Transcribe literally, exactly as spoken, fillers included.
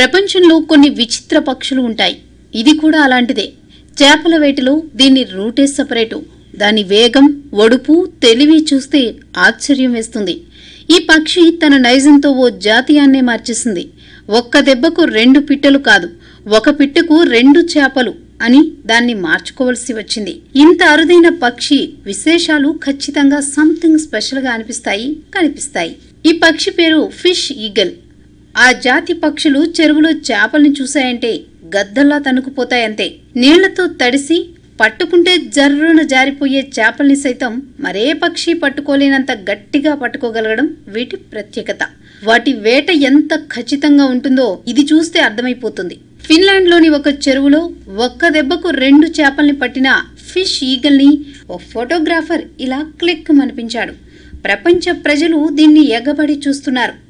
ప్రపంచంలో కొన్ని విచిత్ర పక్షులు ఉంటాయి. ఇది కూడా అలాంటిదే. చేపల వేటలో దీని రూటే సెపరేటు. దాని వేగం, ఒడుపు, తెలివి చూస్తే ఆశ్చర్యం వేస్తుంది. ఈ పక్షి తన నైజంతో ఓ జాతీయాన్నే మార్చేసింది. ఒక్క దెబ్బకు రెండు పిట్టలు కాదు, ఒక పిట్టకు రెండు చేపలు అని దాన్ని మార్చుకోవలసి వచ్చింది. ఇంత అరుదైన పక్షి విశేషాలు ఖచ్చితంగా సంథింగ్ స్పెషల్ గా అనిపిస్తాయి కనిపిస్తాయి. ఈ పక్షి పేరు ఫిష్ ఈగల్. ఆ జాతి పక్షులు చెరువులో చేపల్ని చూశాయంటే గద్దల్లా తనుకుపోతాయంతే. నీళ్లతో తడిసి పట్టుకుంటే జర్రున జారిపోయే చేపల్ని సైతం మరే పక్షి పట్టుకోలేనంత గట్టిగా పట్టుకోగలగడం వీటి ప్రత్యేకత. వాటి వేట ఎంత ఖచ్చితంగా ఉంటుందో ఇది చూస్తే అర్థమైపోతుంది. ఫిన్లాండ్ లోని ఒక చెరువులో ఒక్క దెబ్బకు రెండు చేపల్ని పట్టిన ఫిష్ ఈగల్ని ఓ ఫోటోగ్రాఫర్ ఇలా క్లిక్ మనిపించాడు. ప్రపంచ ప్రజలు దీన్ని ఎగబడి చూస్తున్నారు.